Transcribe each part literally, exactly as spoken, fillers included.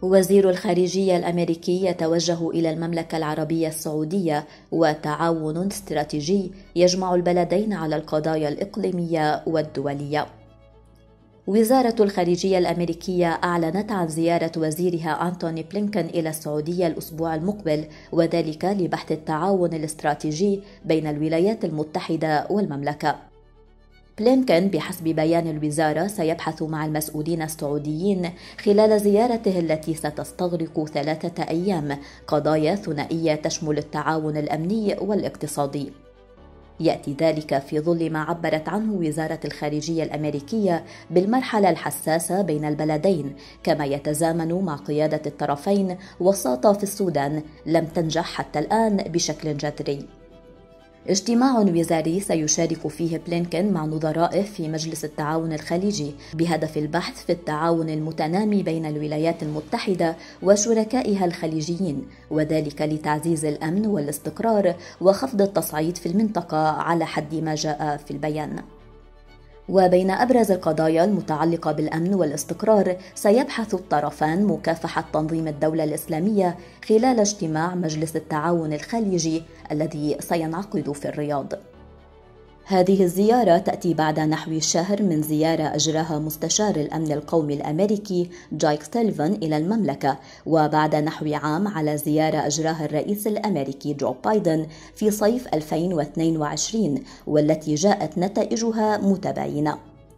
وزير الخارجية الأمريكي يتوجه إلى المملكة العربية السعودية وتعاون استراتيجي يجمع البلدين على القضايا الإقليمية والدولية. وزارة الخارجية الأمريكية أعلنت عن زيارة وزيرها أنتوني بلينكن إلى السعودية الأسبوع المقبل، وذلك لبحث التعاون الاستراتيجي بين الولايات المتحدة والمملكة. بلينكن بحسب بيان الوزارة سيبحث مع المسؤولين السعوديين خلال زيارته التي ستستغرق ثلاثة أيام قضايا ثنائية تشمل التعاون الأمني والاقتصادي. يأتي ذلك في ظل ما عبرت عنه وزارة الخارجية الأمريكية بالمرحلة الحساسة بين البلدين، كما يتزامن مع قيادة الطرفين وساطة في السودان لم تنجح حتى الآن بشكل جذري. اجتماع وزاري سيشارك فيه بلينكن مع نظرائه في مجلس التعاون الخليجي بهدف البحث في التعاون المتنامي بين الولايات المتحدة وشركائها الخليجيين، وذلك لتعزيز الأمن والاستقرار وخفض التصعيد في المنطقة على حد ما جاء في البيان. وبين أبرز القضايا المتعلقة بالأمن والاستقرار سيبحث الطرفان مكافحة تنظيم الدولة الإسلامية خلال اجتماع مجلس التعاون الخليجي الذي سينعقد في الرياض. هذه الزيارة تأتي بعد نحو شهر من زيارة أجراها مستشار الأمن القومي الأمريكي جايك سيلفان إلى المملكة، وبعد نحو عام على زيارة أجراها الرئيس الأمريكي جو بايدن في صيف ألفين واثنين وعشرين، والتي جاءت نتائجها متباينة.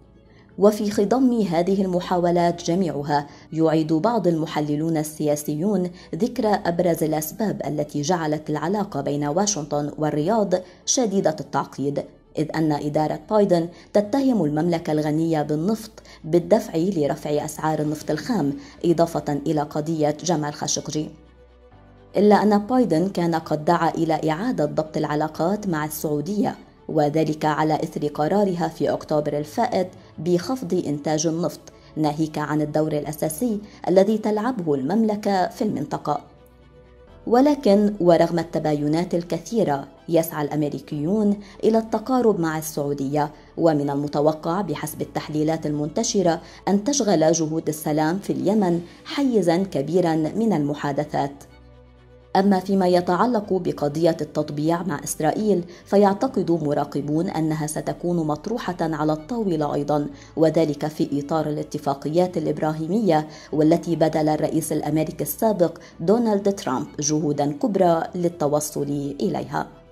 وفي خضم هذه المحاولات جميعها يعيد بعض المحللون السياسيون ذكر أبرز الأسباب التي جعلت العلاقة بين واشنطن والرياض شديدة التعقيد، إذ أن إدارة بايدن تتهم المملكة الغنية بالنفط بالدفع لرفع أسعار النفط الخام، إضافة إلى قضية جمال خاشقجي. إلا أن بايدن كان قد دعا إلى إعادة ضبط العلاقات مع السعودية، وذلك على إثر قرارها في أكتوبر الفائت بخفض إنتاج النفط، ناهيك عن الدور الأساسي الذي تلعبه المملكة في المنطقة. ولكن ورغم التباينات الكثيرة يسعى الأمريكيون إلى التقارب مع السعودية، ومن المتوقع بحسب التحليلات المنتشرة أن تشغل جهود السلام في اليمن حيزاً كبيراً من المحادثات. أما فيما يتعلق بقضية التطبيع مع إسرائيل فيعتقد مراقبون أنها ستكون مطروحة على الطاولة أيضاً، وذلك في إطار الاتفاقيات الإبراهيمية والتي بذل الرئيس الأمريكي السابق دونالد ترامب جهوداً كبرى للتوصل إليها.